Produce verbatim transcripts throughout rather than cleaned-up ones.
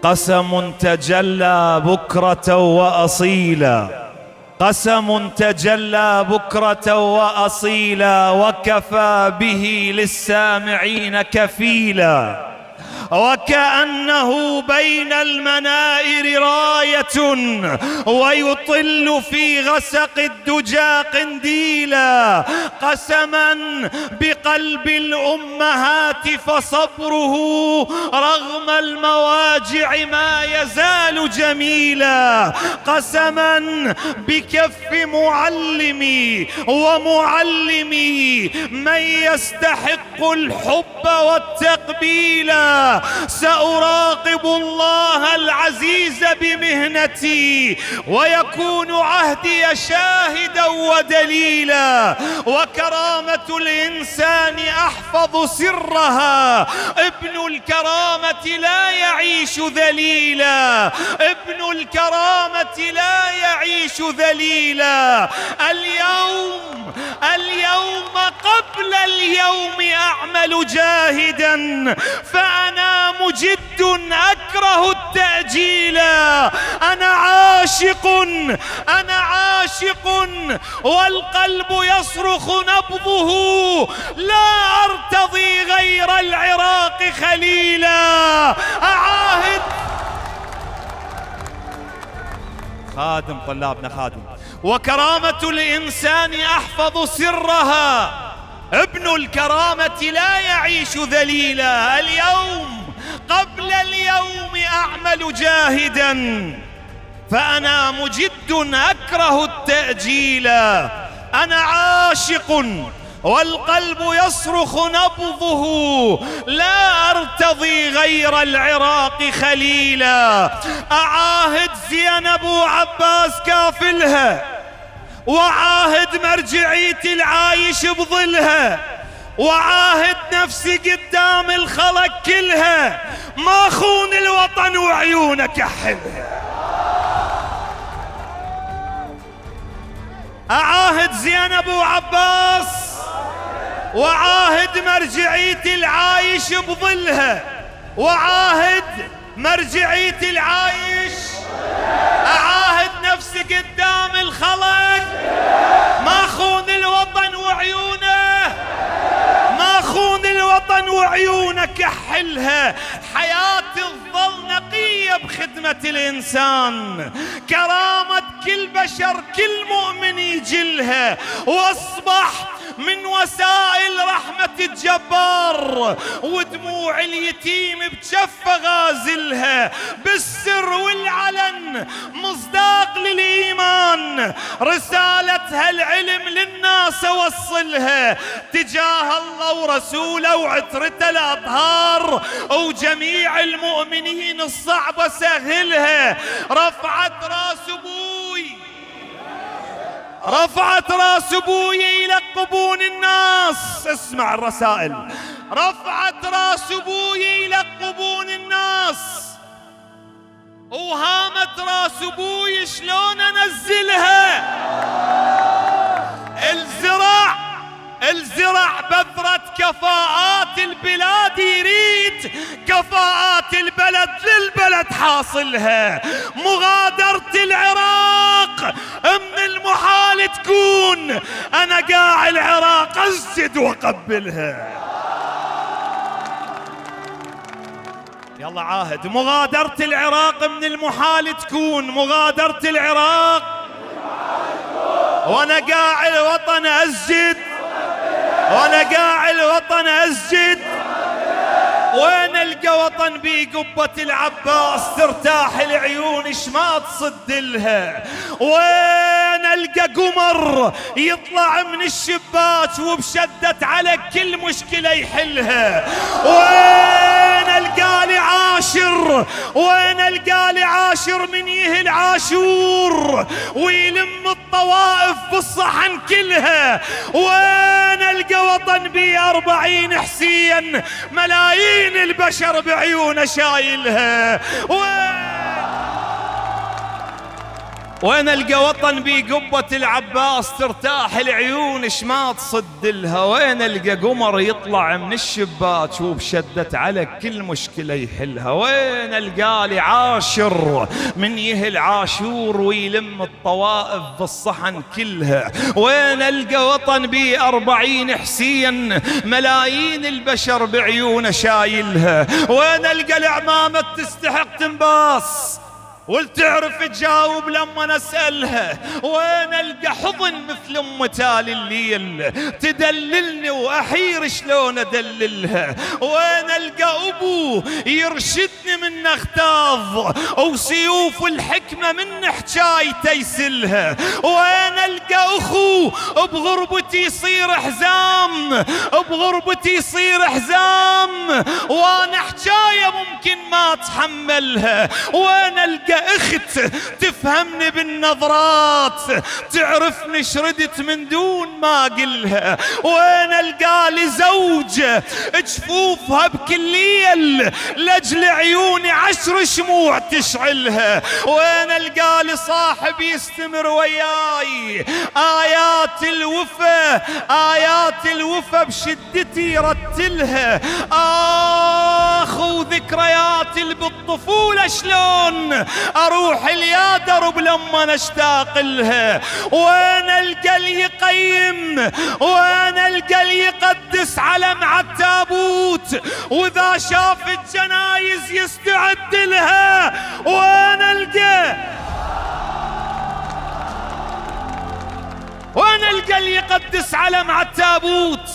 قسم تجلى بكرة وأصيلا، قسم تجلى بكرة وأصيلا، وكفى به للسامعين كفيلا، وكأنه بين المنائر راية، ويطل في غسق الدجى قنديلا. قسما بقلب الأمهات فصبره رغم المواجع ما يزال جميلا. قسما بكف معلمي ومعلمي من يستحق الحب والتقبيلا. سأراقب الله العزيز بمهنتي، ويكون عهدي شاهدا ودليلا. وكرامة الإنسان أحفظ سرها، ابن الكرامة لا يعيش ذليلا، ابن الكرامة لا يعيش ذليلا. اليوم اليوم قبل اليوم أعمل جاهدا، فأنا مجد أكره التأجيل. أنا عاشق أنا عاشق والقلب يصرخ نبضه، لا أرتضي غير العراق خليلا. أعاهد خادم طلابنا خادم. وكرامة الإنسان أحفظ سرها، ابن الكرامة لا يعيش ذليلا. اليوم قبل اليوم أعمل جاهدا، فأنا مجد أكره التأجيل. أنا عاشق والقلب يصرخ نبضه، لا أرتضي غير العراق خليلا. أعاهد زينب وعباس كافلها، وعاهد مرجعية العايش بظلها، وعاهد نفسي قدام الخلق كلها، ما خون الوطن وعيونك احلها. أعاهد زينب وعباس، وعاهد مرجعية العايش بظلها، وعاهد مرجعية العايش. أعاهد نفسي قدام الخلق، ما خون الوطن وعيونه، ما خون الوطن وعيونك احلها. حياتي تظل نقية بخدمة الإنسان، كرامة كل بشر كل مؤمن يجلها، واصبح من وسائل رحمة الجبار، ودموع اليتيم بجفة غازلها، بالسر والعلن مصداق للإيمان. رسالة هالعلم للناس وصلها، تجاه الله ورسوله وعترته الأطهار وجميع المؤمنين الصعبة سهلها. رفعت راس أبوي، رفعت راس أبوي يلقبون الناس، اسمع الرسائل. رفعت راس أبوي يلقبون الناس، وهامت راس أبوي شلون أنزلها. الزرع الزرع بذرة كفاءات البلاد، يريد كفاءات البلد للبلد حاصلها. مغادرة العراق من المحال تكون، أنا قاع العراق أسجد وأقبلها. يلا عاهد. مغادرة العراق من المحال تكون، مغادرة العراق وأنا قاع الوطن أسجد، وأنا قاع الوطن أسجد. وين القى وطن بي قبة العباس ترتاح العيون اش ما تصد لها؟ وين القى قمر يطلع من الشباك وبشدة على كل مشكلة يحلها؟ وين القى لي عاشر، وين القى لي عاشر من يهل عاشور ويلم الطوائف بالصحن كلها؟ وين القى وطن بي أربعين حسين ملايين البشر بعيونه شايلها؟ وين وين القى وطن بي قبة العباس ترتاح العيون اش ما تصد لها، وين القى قمر يطلع من الشباك وبشدة على كل مشكلة يحلها، وين القى لي عاشر من يهل عاشور ويلم الطوائف بالصحن كلها، وين القى وطن بي أربعين حسين ملايين البشر بعيونه شايلها، وين القى العمامة تستحق تنباس والتعرف تجاوب لما نسألها، وين القى حضن مثل ام تالي الليل تدللني واحير شلون ادللها، وين القى ابو يرشدني من اغتاظ وسيوف الحكمه من حجايته يسلها، وين القى اخو بغربتي يصير حزام بغربتي يصير حزام وانا حجايه ممكن ما اتحملها، وين القى اخت تفهمني بالنظرات تعرفني شردت من دون ما اقلها، وين القى لي زوجه جفوفها بكل ليل لاجل عيوني عشر شموع تشعلها، وين القى لي صاحب يستمر وياي ايات الوفا ايات الوفا بشدتي رتلها، اخ وذكرياتي بالطفوله شلون اروح اليا درب لما نشتاق لها، وين القى اللي يقيم وين القى اللي يقدس علم عالتابوت واذا شاف الجنايز يستعد لها، وين القى وين القى اللي يقدس علم عالتابوت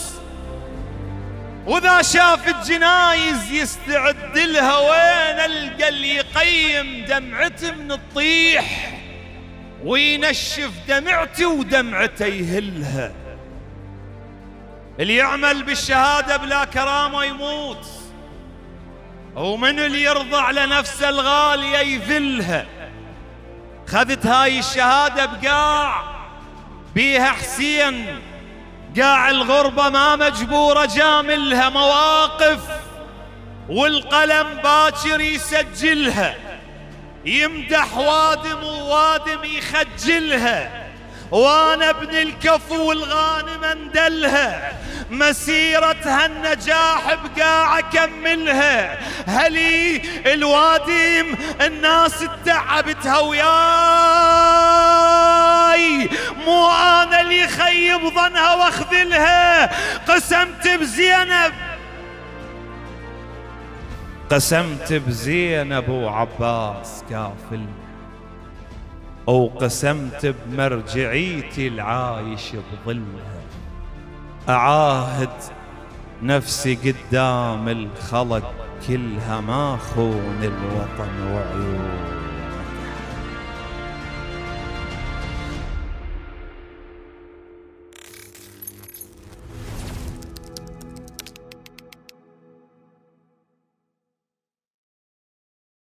واذا شاف الجنايز يستعد لها، وين القى اللي يقيم دمعتي من الطيح وينشف دمعتي ودمعته يهلها، اللي يعمل بالشهاده بلا كرامه يموت، ومن اللي يرضى على نفسه الغاليه يذلها، خذت هاي الشهاده بقاع بيها حسين قاع الغربة ما مجبورة جاملها مواقف والقلم باكر يسجلها، يمدح وادم ووادم يخجلها، وانا ابن الكفو والغانم اندلها، مسيرتها النجاح بقاع اكملها، هلي الوادم الناس اتعبتها وياي مو انا اللي خيب ظنها واخذلها، قسمت بزينب قسمت بزينب وعباس كافل، او قسمت بمرجعيتي العايش بظلها، اعاهد نفسي قدام الخلق كلها ما خون الوطن وعيون.